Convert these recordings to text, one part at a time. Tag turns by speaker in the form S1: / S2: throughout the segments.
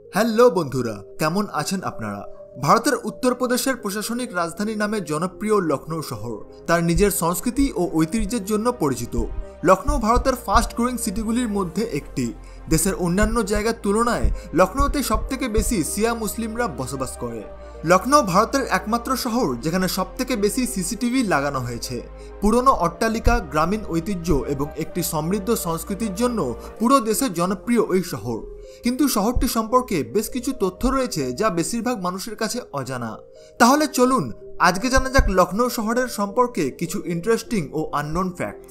S1: Hello বন্ধুরা, কেমন আছেন আপনারা? ভারতের উত্তরপ্রদেশের প্রশাসনিক রাজধানী নামে জনপ্রিয় লখনৌ শহর তার নিজের সংস্কৃতি ও ঐতিহ্যের জন্য পরিচিত। লখনৌ ভারতের ফাস্ট গ্রোয়িং সিটিগুলির মধ্যে একটি। দেশের অন্যান্য জায়গার তুলনায় লখনৌতে সবথেকে বেশি শিয়া মুসলিমরা বসবাস করে। লখনৌ ভারতের একমাত্র শহর যেখানে সবথেকে বেশি সিসিটিভি লাগানো হয়েছে। পুরনো অট্টালিকা, গ্রামীণ ঐতিহ্য এবং একটি সমৃদ্ধ সংস্কৃতির জন্য পুরো দেশে জনপ্রিয় এই শহর। কিন্তু শহরটি সম্পর্কে বেশ কিছু তথ্য রয়েছে যা বেশিরভাগ মানুষের কাছে অজানা। তাহলে চলুন আজকে জানা যাক লখনৌ শহরের সম্পর্কে কিছু ইন্টারেস্টিং ও আননোন ফ্যাক্টস।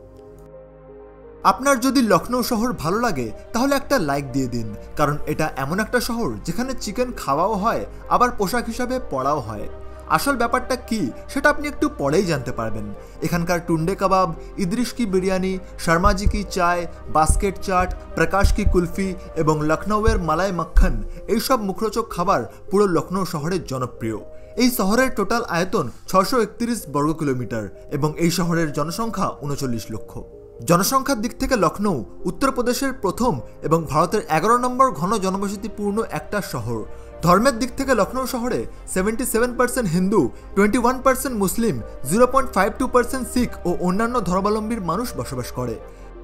S1: আপনার যদি লখনৌ শহর ভালো লাগে তাহলে একটা লাইক দিয়ে দিন, কারণ এটা এমন একটা শহর যেখানে চিকেন খাওয়াও হয় আবার পোশাক হিসাবে পড়াও হয়। আসল ব্যাপারটা কি সেটা আপনি একটু পরেই জানতে পারবেন। এখানকার টুন্ডে কাবাব, ইদরিশ কি বিরিয়ানি, শর্মাজি কি চায়, বাস্কেট চাট, প্রকাশ কি কুলফি এবং লখনৌয়ের মালাই মাখন এইসব মুখরোচক খাবার পুরো লখনৌ শহরের জনপ্রিয়। এই শহরের টোটাল আয়তন 631 বর্গ কিলোমিটার এবং এই শহরের জনসংখ্যা 39 লক্ষ। জনসংখ্যার দিক থেকে লখনৌ উত্তরপ্রদেশের প্রথম এবং ভারতের 11 নম্বর ঘন জনবসতিপূর্ণ একটা শহর। ধর্মের দিক থেকে লখনৌ শহরে 77% হিন্দু, 21% মুসলিম, 0.52% শিখ ও অন্যান্য ধর্মাবলম্বীর মানুষ বসবাস করে।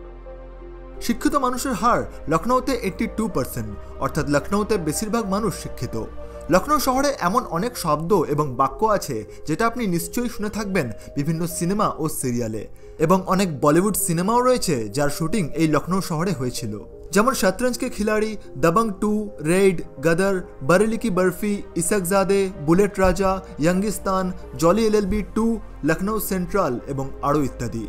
S1: শিক্ষিত মানুষের হার লখনৌতে 82%, অর্থাৎ লখনৌতে বেশিরভাগ মানুষ শিক্ষিত। লখনৌ শহরে এমন অনেক শব্দ এবং বাক্য আছে যেটা আপনি নিশ্চয়ই শুনে থাকবেন বিভিন্ন সিনেমা ও সিরিয়ালে, এবং অনেক বলিউড সিনেমাও রয়েছে যার শুটিং এই লখনৌ শহরে হয়েছিল, যেমন Shatranj Ke Khilari, Dabangg 2, Raid, Gadar, Bareilly Ki Barfi, Ishaqzaade, Bullet Raja, Youngistaan, Jolly LLB 2, Lucknow Central এবং আরও ইত্যাদি।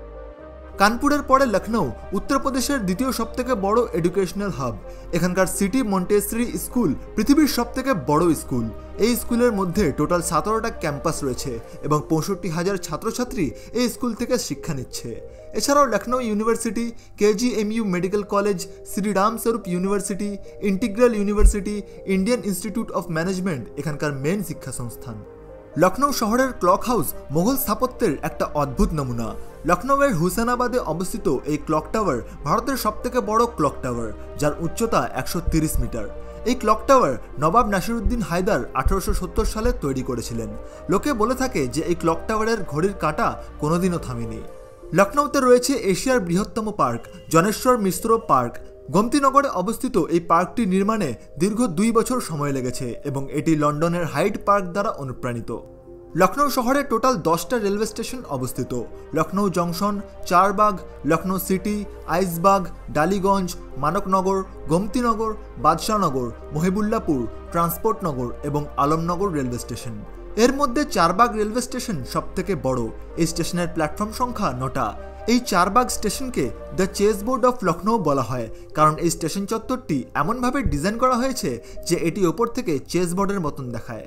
S1: কানপুরের পরে লখনৌ উত্তরপ্রদেশের দ্বিতীয় সবথেকে বড় এডুকেশনাল হাব। এখানকার সিটি মন্টেসরি স্কুল পৃথিবীর সবথেকে বড় স্কুল। এই স্কুলের মধ্যে টোটাল 17টা ক্যাম্পাস রয়েছে এবং 65,000 ছাত্রছাত্রী এই স্কুল থেকে শিক্ষা নিচ্ছে। এছাড়াও Lucknow University, KGMU Medical College, Shriram Swaroop University, Integral University, Indian Institute of Management এখানকার মেন শিক্ষা সংস্থান। লখনৌ শহরের ক্লক হাউস মোগল স্থাপত্যের একটা অদ্ভুত নমুনা। লখনৌয়ের হুসেনাবাদে অবস্থিত এই ক্লক টাওয়ার ভারতের সবথেকে বড় ক্লক টাওয়ার, যার উচ্চতা 130 মিটার। এই ক্লক টাওয়ার নবাব নাসিরউদ্দিন হায়দার 1870 সালে তৈরি করেছিলেন। লোকে বলে থাকে যে এই ক্লক টাওয়ারের ঘড়ির কাঁটা কোনোদিনও থামেনি। লখনৌতে রয়েছে এশিয়ার বৃহত্তম পার্ক, জনেশ্বর মিশ্র পার্ক। গোমতীনগরে অবস্থিত এই পার্কটি নির্মাণে দীর্ঘ 2 বছর সময় লেগেছে এবং এটি লন্ডনের হাইড পার্ক দ্বারা অনুপ্রাণিত। লখনৌ শহরে টোটাল 10টা রেলওয়ে স্টেশন অবস্থিত। লখনৌ জংশন, চারবাগ, লখনৌ সিটি, আইসবাগ, ডালিগঞ্জ, মানকনগর, গোমতীনগর, বাদশাহনগর, মহিবুল্লাপুর, ট্রান্সপোর্টনগর এবং আলমনগর রেলওয়ে স্টেশন। এর মধ্যে চারবাগ রেলওয়ে স্টেশন সবথেকে বড়। এই স্টেশনের প্ল্যাটফর্ম সংখ্যা 9টা। এই চারবাগ স্টেশনকে the chess board of Lucknow বলা হয়, কারণ এই স্টেশন চত্বরটি এমনভাবে ডিজাইন করা হয়েছে যে এটি ওপর থেকে চেস বোর্ডের মতন দেখায়।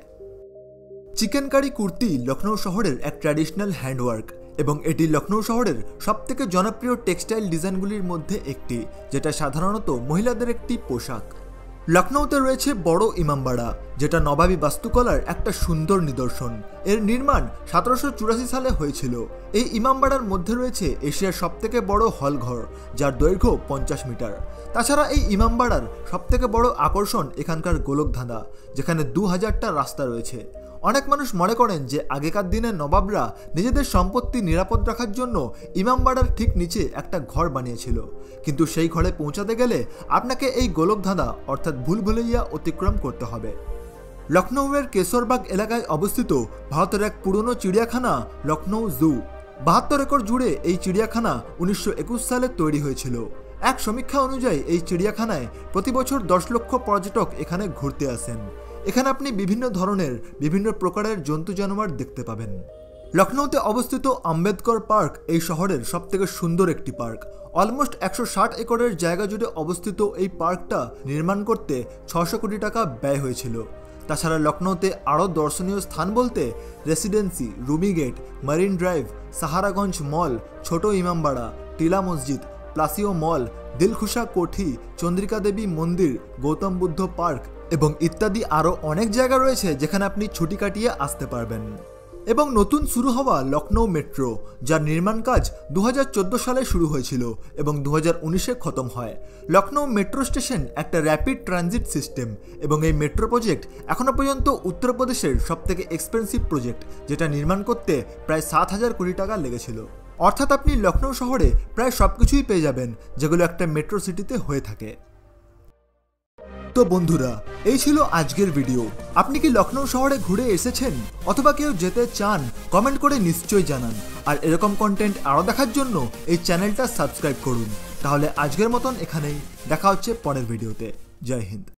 S1: চিকেন কারি কুর্তি লখনৌ শহরের এক ট্র্যাডিশনাল হ্যান্ডওয়ার্ক এবং এটি লখনৌ শহরের সবথেকে জনপ্রিয় টেক্সটাইল ডিজাইনগুলির মধ্যে একটি, যেটা সাধারণত মহিলাদের একটি পোশাক। লখনৌতে রয়েছে বড় ইমামবাড়া, যেটা নবাবী বাস্তুকলার একটা সুন্দর নিদর্শন। এর নির্মাণ 1784 সালে হয়েছিল। এই ইমামবাড়ার মধ্যে রয়েছে এশিয়ার সবথেকে বড় হলঘর, যার দৈর্ঘ্য 50 মিটার। তাছাড়া এই ইমামবাড়ার সবথেকে বড় আকর্ষণ এখানকার গোলকধাঁধা, যেখানে 2000টা রাস্তা রয়েছে। অনেক মানুষ মনে করেন যে আগেকার দিনে নবাবরা নিজেদের সম্পত্তি নিরাপদ রাখার জন্য ইমামবাড়ার ঠিক নিচে একটা ঘর বানিয়েছিল, কিন্তু সেই ঘরে পৌঁছাতে গেলে আপনাকে এই গোলকধাঁধা অর্থাৎ ভুলভুলাইয়া অতিক্রম করতে হবে। লখনৌয়ের কেশরবাগ এলাকায় অবস্থিত ভারতের এক পুরনো চিড়িয়াখানা লখনৌ জু। 72 একর জুড়ে এই চিড়িয়াখানা 1921 সালে তৈরি হয়েছিল। এক সমীক্ষা অনুযায়ী এই চিড়িয়াখানায় প্রতি বছর 10 লক্ষ পর্যটক এখানে ঘুরতে আসেন। এখানে আপনি বিভিন্ন ধরনের বিভিন্ন প্রকারের জন্তু জানোয়ার দেখতে পাবেন। লখনৌতে অবস্থিত আম্বেদকর পার্ক এই শহরের সবথেকে সুন্দর একটি পার্ক। অলমোস্ট 160 একরের জায়গা জুড়ে অবস্থিত এই পার্কটা নির্মাণ করতে 600 কোটি টাকা ব্যয় হয়েছিল। তাছাড়া লখনৌতে আরও দর্শনীয় স্থান বলতে Residency, Rumi Gate, Marine Drive, Saharaganj Mall, Chhota Imambara, টিলা মসজিদ, প্লাসিও মল, দিলখুশা কোঠি, চন্দ্রিকা দেবী মন্দির, গৌতম বুদ্ধ পার্ক এবং ইত্যাদি আরও অনেক জায়গা রয়েছে যেখানে আপনি ছুটি কাটিয়ে আসতে পারবেন। এবং নতুন শুরু হওয়া লখনৌ মেট্রো, যার নির্মাণ কাজ 2014 সালে শুরু হয়েছিল এবং 2019-এ খতম হয়। লখনৌ মেট্রো স্টেশন একটা র্যাপিড ট্রানজিট সিস্টেম এবং এই মেট্রো প্রজেক্ট এখনও পর্যন্ত উত্তরপ্রদেশের সবথেকে এক্সপেন্সিভ প্রজেক্ট, যেটা নির্মাণ করতে প্রায় 7,000 কোটি টাকা লেগেছিল। অর্থাৎ আপনি লখনৌ শহরে প্রায় সব কিছুই পেয়ে যাবেন যেগুলো একটা মেট্রো সিটিতে হয়ে থাকে। তো বন্ধুরা, এই ছিল আজকের ভিডিও। আপনি কি লখনৌ শহরে ঘুরে এসেছেন অথবা কেউ যেতে চান? কমেন্ট করে নিশ্চয়ই জানান। আর এরকম কন্টেন্ট আরও দেখার জন্য এই চ্যানেলটা সাবস্ক্রাইব করুন। তাহলে আজকের মতন এখানেই, দেখা হচ্ছে পরের ভিডিওতে। জয় হিন্দ।